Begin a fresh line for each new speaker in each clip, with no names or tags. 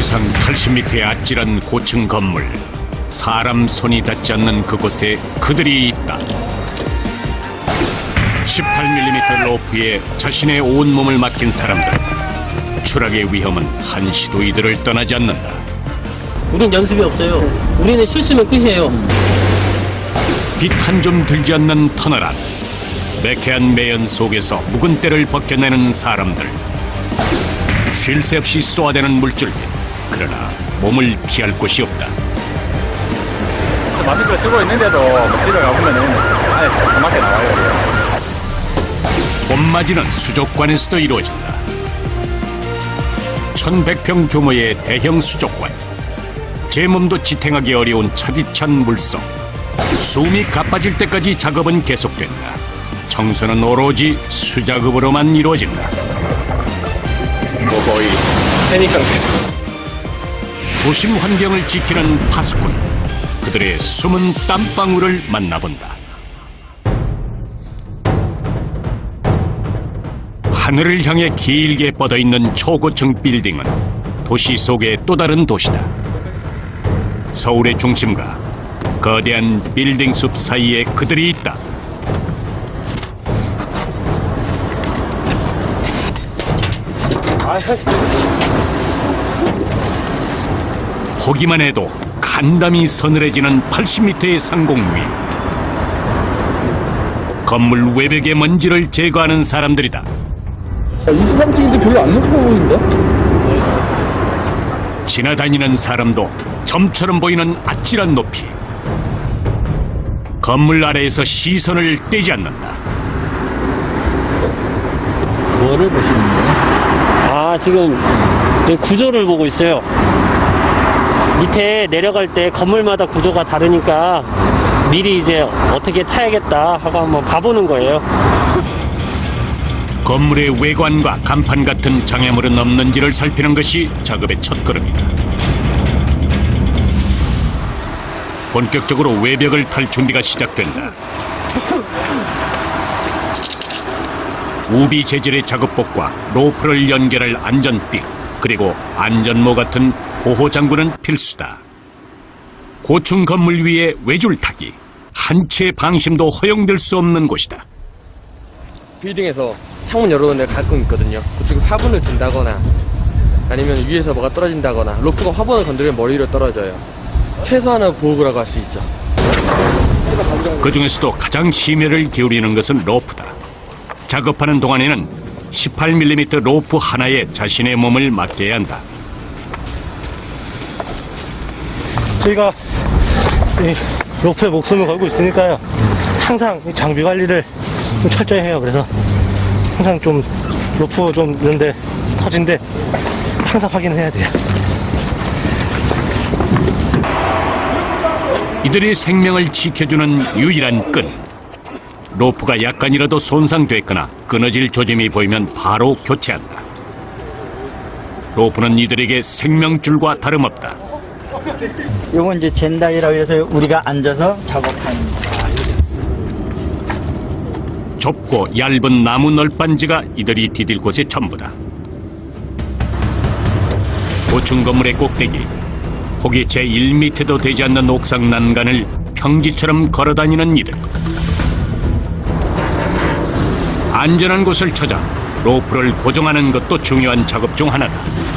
지상 80m의 아찔한 고층 건물. 사람 손이 닿지 않는 그곳에 그들이 있다. 18mm 로프에 자신의 온몸을 맡긴 사람들. 추락의 위험은 한시도 이들을 떠나지 않는다.
우린 연습이 없어요. 우리는 실수면 끝이에요.
빛 한 점 들지 않는 터널 안. 매캐한 매연 속에서 묵은 때를 벗겨내는 사람들. 쉴 새 없이 쏘아대는 물줄기. 그러나 몸을 피할 곳이 없다.
마스크를 쓰고 있는데도 집에 가보면 안에 새까맣게 나와요.
봄맞이는 수족관에서도 이루어진다. 1100평 규모의 대형 수족관. 제 몸도 지탱하기 어려운 차디찬 물속. 숨이 가빠질 때까지 작업은 계속된다. 청소는 오로지 수작업으로만 이루어진다.
거의 패닉 상태죠.
도심 환경을 지키는 파수꾼. 그들의 숨은 땀방울을 만나본다. 하늘을 향해 길게 뻗어있는 초고층 빌딩은 도시 속의 또 다른 도시다. 서울의 중심과 거대한 빌딩 숲 사이에 그들이 있다. 보기만 해도 간담이 서늘해지는 80m의 상공 위. 건물 외벽의 먼지를 제거하는 사람들이다.
23층인데 별로 안 높아 보이는데?
지나다니는 사람도 점처럼 보이는 아찔한 높이. 건물 아래에서 시선을 떼지 않는다.
뭐를 보시는 거예요? 아, 지금 구조를 보고 있어요. 밑에 내려갈 때 건물마다 구조가 다르니까 미리 이제 어떻게 타야겠다 하고 한번 봐보는 거예요.
건물의 외관과 간판 같은 장애물은 없는지를 살피는 것이 작업의 첫걸음이다. 본격적으로 외벽을 탈 준비가 시작된다. 우비 재질의 작업복과 로프를 연결할 안전띠, 그리고 안전모 같은 보호장구는 필수다. 고층 건물 위에 외줄타기. 한 채의 방심도 허용될 수 없는 곳이다.
빌딩에서 창문 여러 군데 가끔 있거든요. 그쪽에 화분을 든다거나 아니면 위에서 뭐가 떨어진다거나 로프가 화분을 건드리면 머리로 떨어져요. 최소한의 보호구라고 할 수 있죠.
그 중에서도 가장 심혈을 기울이는 것은 로프다. 작업하는 동안에는 18mm 로프 하나에 자신의 몸을 맡겨야 한다.
저희가 로프에 목숨을 걸고 있으니까요. 항상 장비 관리를 좀 철저히 해요. 그래서 항상 좀 로프 좀 있는데 터진데 항상 확인해야 돼요.
이들의 생명을 지켜주는 유일한 끈. 로프가 약간이라도 손상됐거나 끊어질 조짐이 보이면 바로 교체한다. 로프는 이들에게 생명줄과 다름없다.
요건 이제 젠다이라고 해서 우리가 앉아서 작업하는 거야.
좁고 얇은 나무 널빤지가 이들이 디딜 곳의 전부다. 고층 건물의 꼭대기, 폭이 채 1m도 되지 않는 옥상 난간을 평지처럼 걸어다니는 이들. 안전한 곳을 찾아 로프를 고정하는 것도 중요한 작업 중 하나다.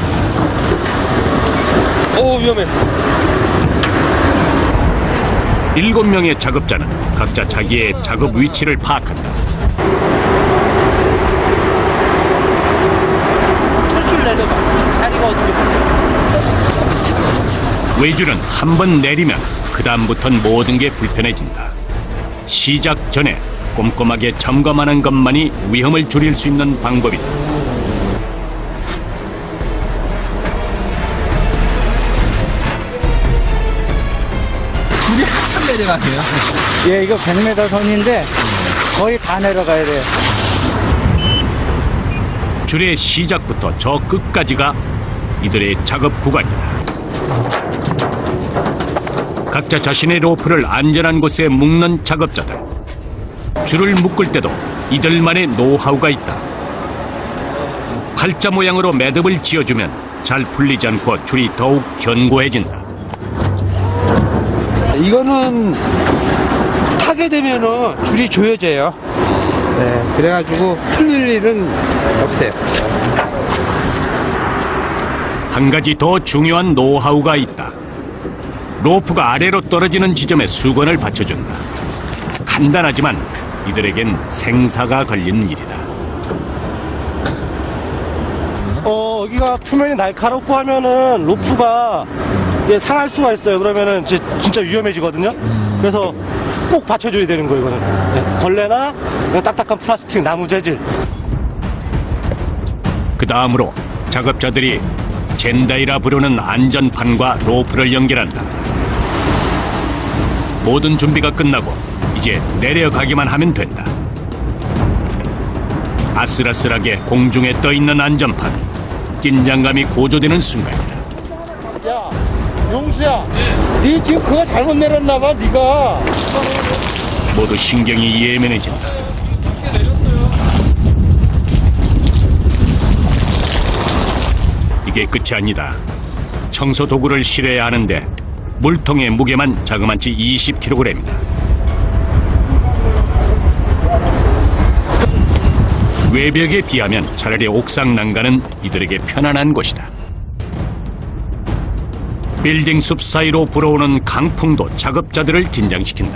오, 위험해.
7명의 작업자는 각자 자기의 작업 위치를 파악한다.
철줄 내려봐. 자리가 어떻게 보냐.
외줄은 한 번 내리면 그 다음부터는 모든 게 불편해진다. 시작 전에 꼼꼼하게 점검하는 것만이 위험을 줄일 수 있는 방법이다.
줄이 한참 내려가세요.
예, 이거 100m 선인데 거의 다 내려가야 돼요.
줄의 시작부터 저 끝까지가 이들의 작업 구간이다. 각자 자신의 로프를 안전한 곳에 묶는 작업자들. 줄을 묶을 때도 이들만의 노하우가 있다. 팔자 모양으로 매듭을 지어주면 잘 풀리지 않고 줄이 더욱 견고해진다.
이거는 타게 되면은 줄이 조여져요. 네, 그래가지고 풀릴 일은 없어요.
한 가지 더 중요한 노하우가 있다. 로프가 아래로 떨어지는 지점에 수건을 받쳐준다. 간단하지만 이들에겐 생사가 걸린 일이다.
여기가 표면이 날카롭고 하면은 로프가 상할 수가 있어요. 그러면은 진짜 위험해지거든요. 그래서 꼭 받쳐줘야 되는 거예요, 이거는. 네, 걸레나 딱딱한 플라스틱, 나무 재질.
그 다음으로 작업자들이 젠다이라 부르는 안전판과 로프를 연결한다. 모든 준비가 끝나고 이제 내려가기만 하면 된다. 아슬아슬하게 공중에 떠있는 안전판. 긴장감이 고조되는 순간이다.
야, 용수야. 네 지금 그거 잘못 내렸나 봐, 네가.
모두 신경이 예민해진다. 이게 끝이 아니다. 청소 도구를 실어야 하는데 물통의 무게만 자그마치 20kg이다. 외벽에 비하면 차라리 옥상 난간은 이들에게 편안한 곳이다. 빌딩 숲 사이로 불어오는 강풍도 작업자들을 긴장시킨다.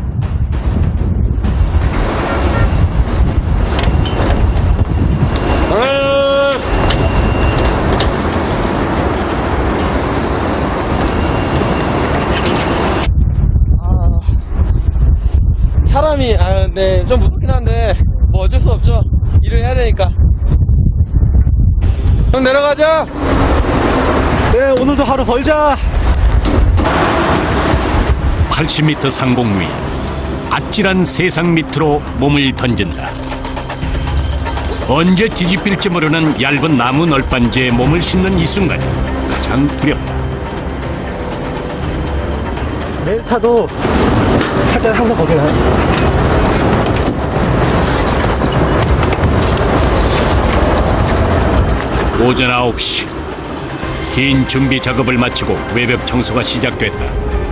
사람이 네, 좀 무섭긴 한데 뭐 어쩔 수 없죠. 일을 해야 되니까. 형 내려가자.
네, 오늘도 하루 벌자.
80m 상공 위 아찔한 세상 밑으로 몸을 던진다. 언제 뒤집힐지 모르는 얇은 나무 널빤지에 몸을 싣는 이 순간이 가장 두렵다.
매일 타도 탈 때는 항상 거긴 하요.
오전 9시 긴 준비 작업을 마치고 외벽 청소가 시작됐다.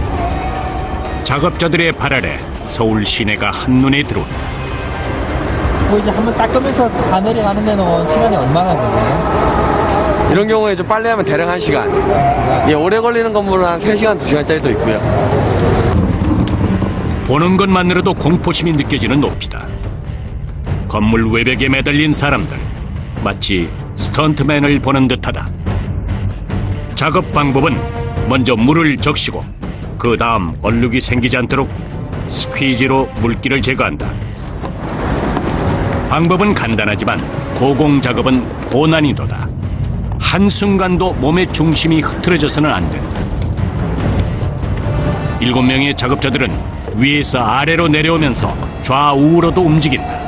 작업자들의 발 아래 서울 시내가 한눈에 들어온다.
뭐 이제 한번 닦으면서 다 내려가는 데는 시간이 얼마나 걸려요?
이런 경우에 좀 빨리 하면 대략 1시간. 예, 오래 걸리는 건물은 한 3시간, 2시간짜리도 있고요.
보는 것만으로도 공포심이 느껴지는 높이다. 건물 외벽에 매달린 사람들, 마치 스턴트맨을 보는 듯하다. 작업 방법은 먼저 물을 적시고 그 다음 얼룩이 생기지 않도록 스퀴즈로 물기를 제거한다. 방법은 간단하지만 고공작업은 고난이도다. 한순간도 몸의 중심이 흐트러져서는 안 된다. 7명의 작업자들은 위에서 아래로 내려오면서 좌우로도 움직인다.